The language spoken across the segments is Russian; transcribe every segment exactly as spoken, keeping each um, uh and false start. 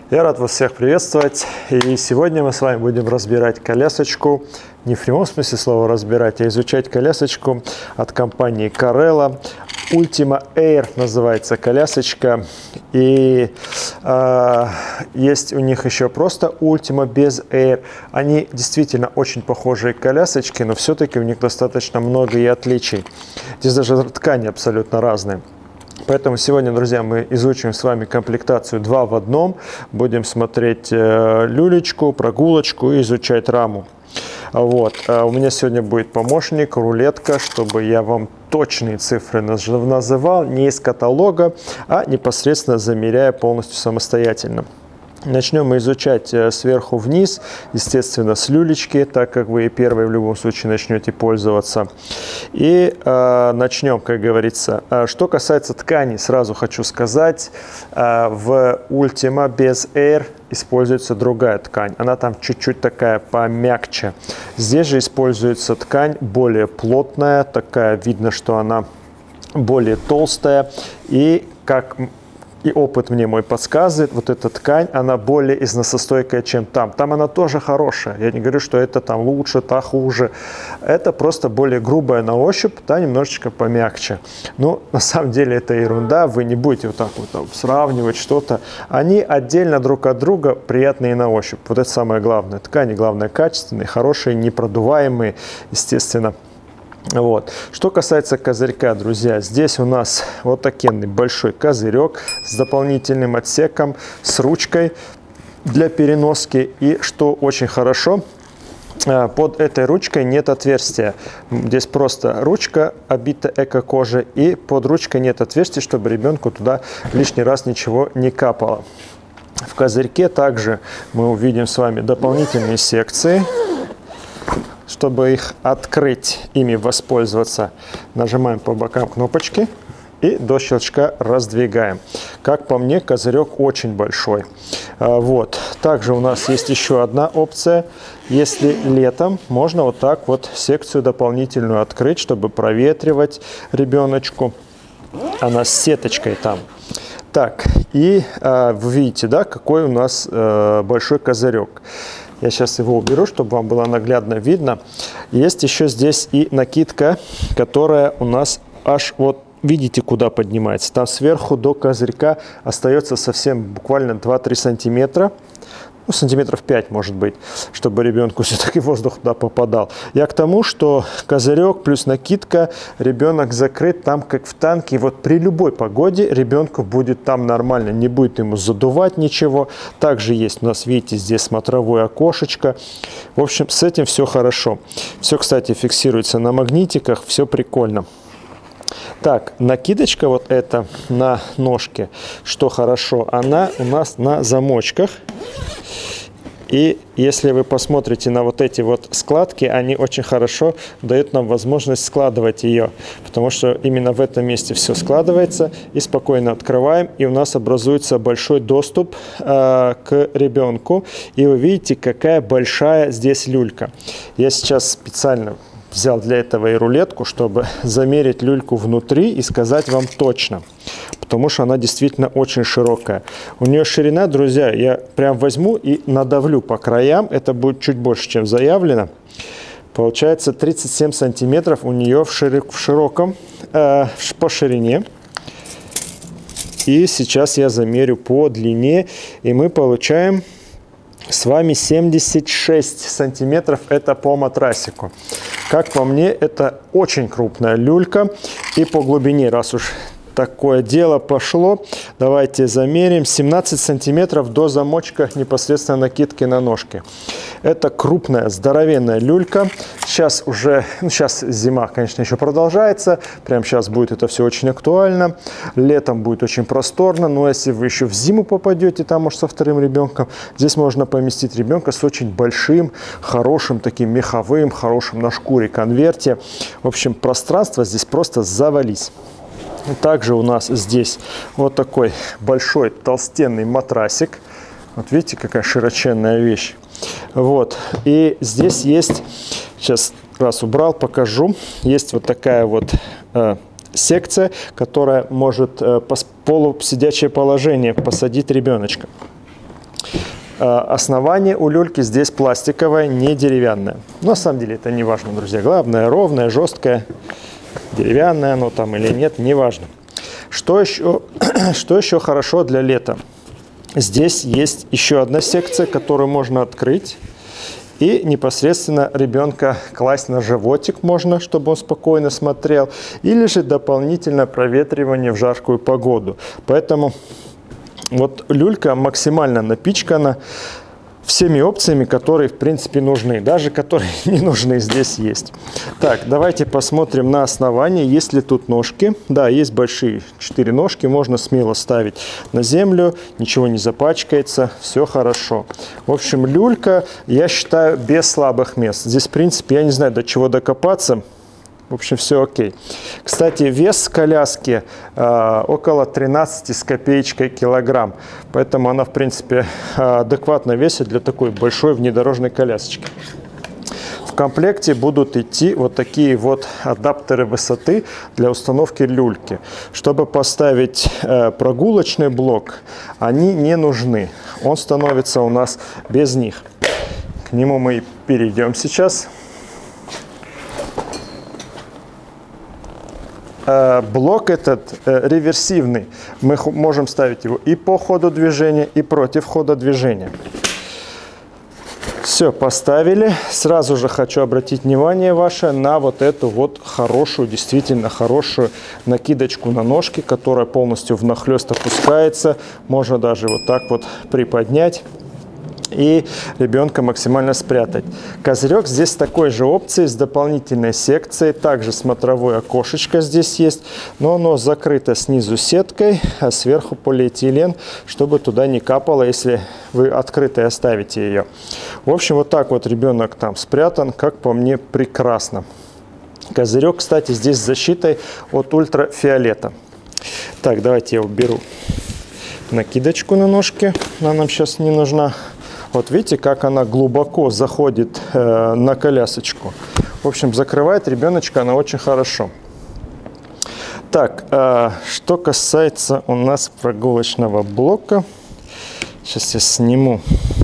Я рад вас всех приветствовать, и сегодня мы с вами будем разбирать колясочку, не в прямом смысле слова разбирать, а изучать колясочку от компании Carrella. Ultima Air называется колясочка, и э, есть у них еще просто Ultima без Air. Они действительно очень похожие колясочки, но все-таки у них достаточно много и отличий. Здесь даже ткани абсолютно разные. Поэтому сегодня, друзья, мы изучим с вами комплектацию два в одном. Будем смотреть э, люлечку, прогулочку и изучать раму. Вот. А у меня сегодня будет помощник, рулетка, чтобы я вам точные цифры называл, не из каталога, а непосредственно замеряя полностью самостоятельно. Начнем мы изучать сверху вниз, естественно, с люлечки, так как вы и первые в любом случае начнете пользоваться. И э, начнем, как говорится. Что касается ткани, сразу хочу сказать, э, в Ultima без Air используется другая ткань. Она там чуть-чуть такая помягче. Здесь же используется ткань более плотная, такая, видно, что она более толстая. И как... И опыт мне мой подсказывает, вот эта ткань, она более износостойкая, чем там. Там она тоже хорошая. Я не говорю, что это там лучше, та хуже. Это просто более грубая на ощупь, та немножечко помягче. Ну, на самом деле это ерунда. Вы не будете вот так вот там сравнивать что-то. Они отдельно друг от друга приятные на ощупь. Вот это самое главное. Ткани, главное, качественные, хорошие, непродуваемые, естественно. Вот. Что касается козырька, друзья, здесь у нас вот такой большой козырек с дополнительным отсеком, с ручкой для переноски. И что очень хорошо, под этой ручкой нет отверстия. Здесь просто ручка обита эко-кожей, и под ручкой нет отверстия, чтобы ребенку туда лишний раз ничего не капало. В козырьке также мы увидим с вами дополнительные секции. Чтобы их открыть, ими воспользоваться, нажимаем по бокам кнопочки и до щелчка раздвигаем. Как по мне, козырек очень большой. Вот. Также у нас есть еще одна опция. Если летом, можно вот так вот секцию дополнительную открыть, чтобы проветривать ребеночку. Она с сеточкой там. Так, и э, вы видите, да, какой у нас э, большой козырек. Я сейчас его уберу, чтобы вам было наглядно видно. Есть еще здесь и накидка, которая у нас аж вот, видите, куда поднимается. Там сверху до козырька остается совсем буквально два-три сантиметра. Ну, сантиметров пять, может быть, чтобы ребенку все-таки воздух туда попадал. Я к тому, что козырек плюс накидка, ребенок закрыт там, как в танке. Вот при любой погоде ребенку будет там нормально, не будет ему задувать ничего. Также есть у нас, видите, здесь смотровое окошечко. В общем, с этим все хорошо. Все, кстати, фиксируется на магнитиках, все прикольно. Так, накидочка вот эта на ножке, что хорошо, она у нас на замочках. И если вы посмотрите на вот эти вот складки, они очень хорошо дают нам возможность складывать ее, потому что именно в этом месте все складывается, и спокойно открываем, и у нас образуется большой доступ э, к ребенку. И вы видите, какая большая здесь люлька. Я сейчас специально взял для этого и рулетку, чтобы замерить люльку внутри и сказать вам точно, потому что она действительно очень широкая. У нее ширина, друзья, я прям возьму и надавлю по краям, это будет чуть больше, чем заявлено. Получается тридцать семь сантиметров у нее в, широк, в широком, э, по ширине. И сейчас я замерю по длине, и мы получаем с вами семьдесят шесть сантиметров, это по матрасику. Как по мне, это очень крупная люлька. И по глубине, раз уж такое дело пошло, давайте замерим семнадцать сантиметров до замочка непосредственно накидки на ножки. Это крупная, здоровенная люлька. Сейчас уже, ну, сейчас зима, конечно, еще продолжается. Прямо сейчас будет это все очень актуально. Летом будет очень просторно. Но если вы еще в зиму попадете, там, может, со вторым ребенком, здесь можно поместить ребенка с очень большим, хорошим, таким меховым, хорошим на шкуре конверте. В общем, пространство здесь просто завались. Также у нас здесь вот такой большой толстенный матрасик. Вот видите, какая широченная вещь. Вот. И здесь есть, сейчас раз убрал, покажу. Есть вот такая вот э, секция, которая может э, по полусидячее положение посадить ребеночка. Основание у люльки здесь пластиковое, не деревянное. Но на самом деле это не важно, друзья. Главное, ровное, жесткое, деревянное оно там или нет, не важно. Что еще, что еще хорошо для лета? Здесь есть еще одна секция, которую можно открыть. И непосредственно ребенка класть на животик можно, чтобы он спокойно смотрел. Или же дополнительное проветривание в жаркую погоду. Поэтому вот люлька максимально напичкана всеми опциями, которые в принципе нужны. Даже которые не нужны, здесь есть. Так, давайте посмотрим на основание. Есть ли тут ножки? Да, есть большие четыре ножки. Можно смело ставить на землю. Ничего не запачкается. Все хорошо. В общем, люлька, я считаю, без слабых мест. Здесь, в принципе, я не знаю, до чего докопаться. В общем, все окей. Кстати, вес коляски э, около тринадцати с копеечкой килограмм. Поэтому она, в принципе, адекватно весит для такой большой внедорожной колясочки. В комплекте будут идти вот такие вот адаптеры высоты для установки люльки. Чтобы поставить э, прогулочный блок, они не нужны. Он становится у нас без них. К нему мы перейдем сейчас. Блок этот э, реверсивный. Мы можем ставить его и по ходу движения, и против хода движения. Все, поставили. Сразу же хочу обратить внимание ваше на вот эту вот хорошую, действительно хорошую накидочку на ножки, которая полностью внахлёст опускается. Можно даже вот так вот приподнять и ребенка максимально спрятать. Козырек здесь с такой же опцией, с дополнительной секцией. Также смотровое окошечко здесь есть, но оно закрыто снизу сеткой, а сверху полиэтилен, чтобы туда не капало, если вы открытой оставите ее. В общем, вот так вот ребенок там спрятан, как по мне, прекрасно. Козырек, кстати, здесь с защитой от ультрафиолета. Так, давайте я уберу накидочку на ножки, она нам сейчас не нужна. Вот видите, как она глубоко заходит э, на колясочку. В общем, закрывает ребеночка она очень хорошо. Так, э, что касается у нас прогулочного блока. Сейчас я сниму.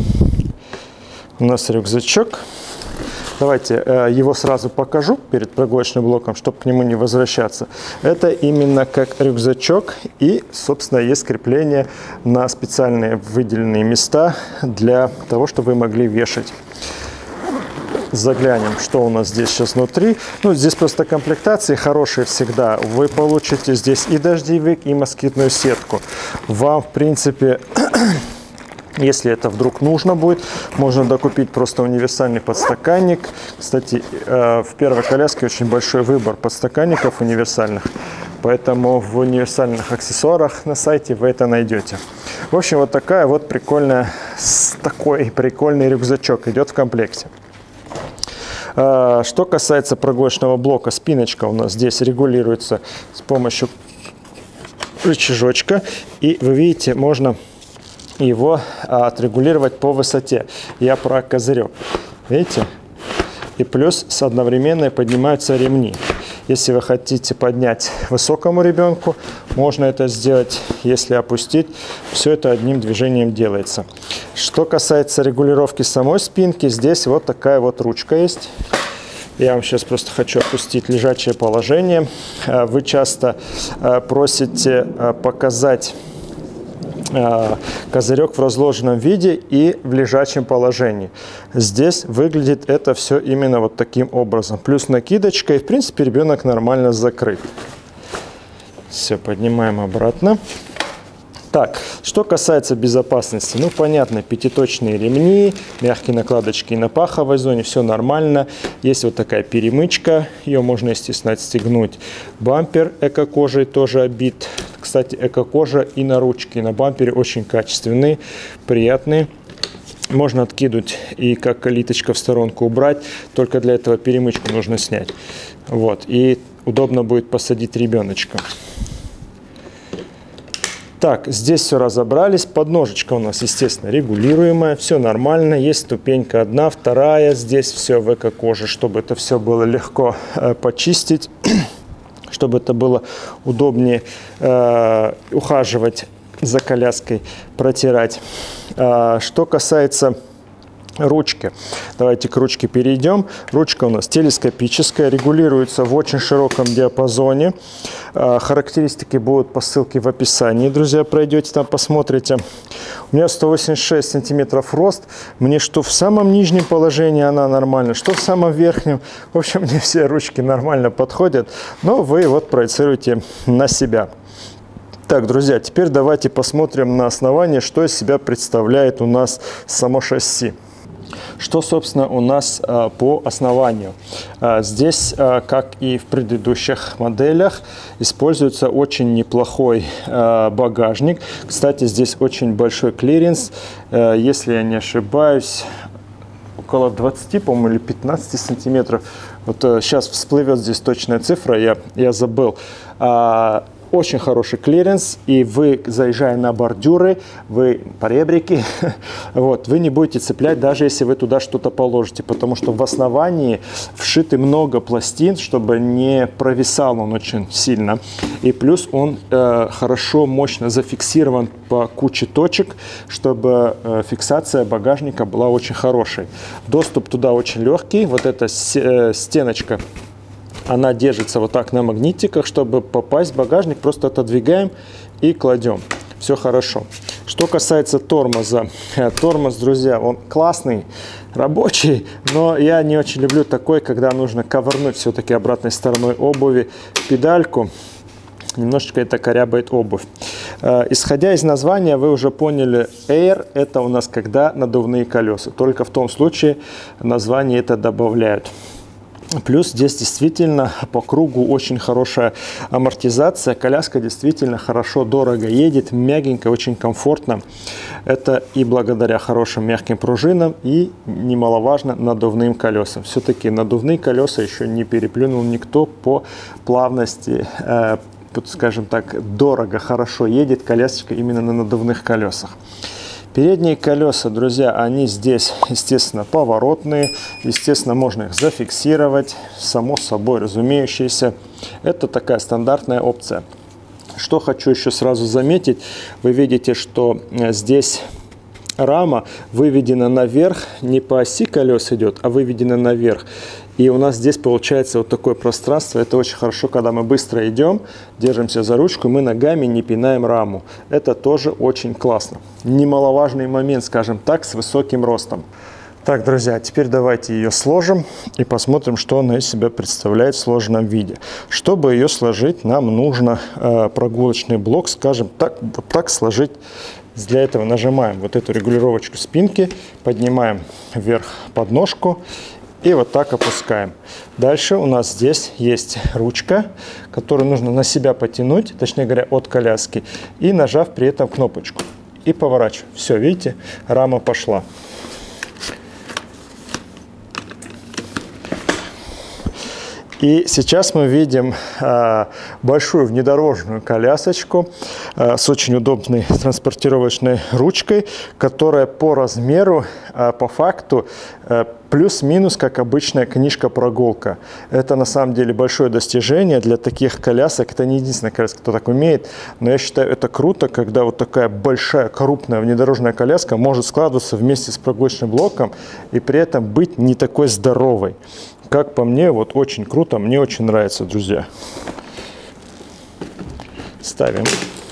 У нас рюкзачок. Давайте э, его сразу покажу перед прогулочным блоком, чтобы к нему не возвращаться. Это именно как рюкзачок, и, собственно, есть крепление на специальные выделенные места для того, чтобы вы могли вешать. Заглянем, что у нас здесь сейчас внутри. Ну, здесь просто комплектации хорошие всегда. Вы получите здесь и дождевик, и москитную сетку. Вам, в принципе... Если это вдруг нужно будет, можно докупить просто универсальный подстаканник. Кстати, в первой коляске очень большой выбор подстаканников универсальных, поэтому в универсальных аксессуарах на сайте вы это найдете. В общем, вот такая вот прикольная, такой прикольный рюкзачок идет в комплекте. Что касается прогулочного блока, спиночка у нас здесь регулируется с помощью рычажочка, и вы видите, можно его отрегулировать по высоте. Я про козырек. Видите? И плюс с одновременно поднимаются ремни. Если вы хотите поднять высокому ребенку, можно это сделать. Если опустить, все это одним движением делается. Что касается регулировки самой спинки, здесь вот такая вот ручка есть. Я вам сейчас просто хочу опустить лежачее положение. Вы часто просите показать козырек в разложенном виде и в лежачем положении. Здесь выглядит это все именно вот таким образом. Плюс накидочка, и в принципе ребенок нормально закрыт. Все, поднимаем обратно. Так, что касается безопасности, ну понятно, пятиточные ремни, мягкие накладочки на паховой зоне, все нормально. Есть вот такая перемычка, ее можно, естественно, отстегнуть. Бампер эко-кожей тоже обит. Кстати, эко-кожа и на ручке, и на бампере очень качественные, приятные. Можно откинуть и как калиточка в сторонку убрать, только для этого перемычку нужно снять. Вот, и удобно будет посадить ребеночка. Так, здесь все разобрались. Подножечка у нас, естественно, регулируемая. Все нормально. Есть ступенька одна, вторая. Здесь все в эко-коже, чтобы это все было легко э, почистить, чтобы это было удобнее э, ухаживать за коляской протирать. А, что касается ручки, давайте к ручке перейдем. Ручка у нас телескопическая, регулируется в очень широком диапазоне. А, характеристики будут по ссылке в описании, друзья, пройдете там, посмотрите. У меня сто восемьдесят шесть сантиметров рост. Мне что в самом нижнем положении она нормально, что в самом верхнем. В общем, мне все ручки нормально подходят, но вы вот проецируете на себя. Так, друзья, теперь давайте посмотрим на основании, что из себя представляет у нас само шасси. Что, собственно, у нас а, по основанию? А, здесь, а, как и в предыдущих моделях, используется очень неплохой а, багажник. Кстати, здесь очень большой клиренс. А, если я не ошибаюсь, около двадцати, по-моему, или пятнадцати сантиметров. Вот а, сейчас всплывет здесь точная цифра, я, я забыл. А, Очень хороший клиренс, и вы, заезжая на бордюры, вы поребрики, вот, вы не будете цеплять, даже если вы туда что-то положите, потому что в основании вшиты много пластин, чтобы не провисал он очень сильно. И плюс он э, хорошо, мощно зафиксирован по куче точек, чтобы э, фиксация багажника была очень хорошей. Доступ туда очень легкий, вот эта э, стеночка, она держится вот так на магнитиках, чтобы попасть в багажник, просто отодвигаем и кладем. Все хорошо. Что касается тормоза. Тормоз, друзья, он классный, рабочий, но я не очень люблю такой, когда нужно ковырнуть все-таки обратной стороной обуви педальку. Немножечко это корябает обувь. Исходя из названия, вы уже поняли, Air – это у нас когда надувные колеса. Только в том случае название это добавляют. Плюс здесь действительно по кругу очень хорошая амортизация. Коляска действительно хорошо, дорого едет, мягенько, очень комфортно. Это и благодаря хорошим мягким пружинам, и, немаловажно, надувным колесам. Все-таки надувные колеса еще не переплюнул никто по плавности, э, скажем так, дорого, хорошо едет колясочка именно на надувных колесах. Передние колеса, друзья, они здесь, естественно, поворотные. Естественно, можно их зафиксировать, само собой разумеющееся. Это такая стандартная опция. Что хочу еще сразу заметить. Вы видите, что здесь рама выведена наверх, не по оси колес идет, а выведена наверх. И у нас здесь получается вот такое пространство. Это очень хорошо, когда мы быстро идем, держимся за ручку, мы ногами не пинаем раму. Это тоже очень классно. Немаловажный момент, скажем так, с высоким ростом. Так, друзья, теперь давайте ее сложим и посмотрим, что она из себя представляет в сложенном виде. Чтобы ее сложить, нам нужно э, прогулочный блок, скажем так, вот так сложить. Для этого нажимаем вот эту регулировочку спинки, поднимаем вверх подножку и вот так опускаем. Дальше у нас здесь есть ручка, которую нужно на себя потянуть, точнее говоря, от коляски, и нажав при этом кнопочку. И поворачиваем. Все, видите, рама пошла. И сейчас мы видим э, большую внедорожную колясочку э, с очень удобной транспортировочной ручкой, которая по размеру, э, по факту, э, плюс-минус, как обычная книжка-прогулка. Это на самом деле большое достижение для таких колясок. Это не единственная коляска, кто так умеет, но я считаю, это круто, когда вот такая большая, крупная внедорожная коляска может складываться вместе с прогулочным блоком и при этом быть не такой здоровой. Как по мне, вот очень круто, мне очень нравится, друзья. Ставим.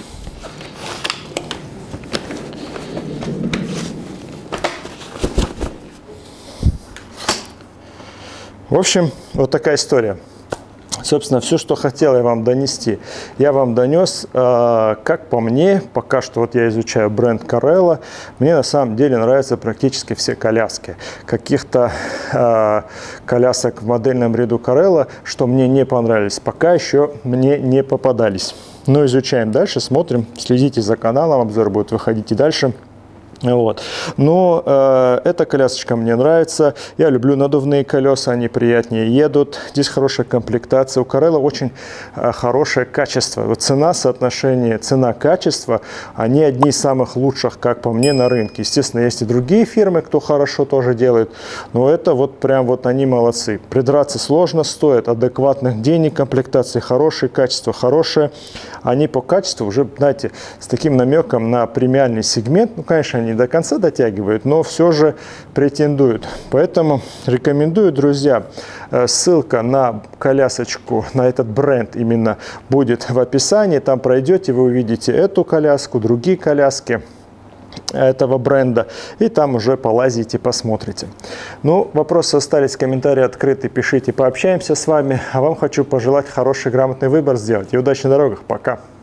В общем, вот такая история. Собственно, все, что хотел я вам донести, я вам донес. Как по мне, пока что вот я изучаю бренд Carella, мне на самом деле нравятся практически все коляски. Каких-то э, колясок в модельном ряду Carella, что мне не понравились, пока еще мне не попадались. Но изучаем дальше, смотрим, следите за каналом, обзор будет выходить и дальше. Вот. Но э, эта колясочка мне нравится. Я люблю надувные колеса, они приятнее едут. Здесь хорошая комплектация. У Carrella очень э, хорошее качество. Вот цена, соотношение цена-качество, они одни из самых лучших, как по мне, на рынке. Естественно, есть и другие фирмы, кто хорошо тоже делает. Но это вот прям вот они молодцы. Придраться сложно, стоит адекватных денег, комплектации хорошие, качество хорошее. Они по качеству уже, знаете, с таким намеком на премиальный сегмент. Ну, конечно, они не до конца дотягивают, но все же претендуют. Поэтому рекомендую, друзья, ссылка на колясочку, на этот бренд именно будет в описании. Там пройдете, вы увидите эту коляску, другие коляски этого бренда, и там уже полазите, посмотрите. Ну, вопросы остались, комментарии открыты, пишите, пообщаемся с вами. А вам хочу пожелать хороший, грамотный выбор сделать. И удачи на дорогах. Пока!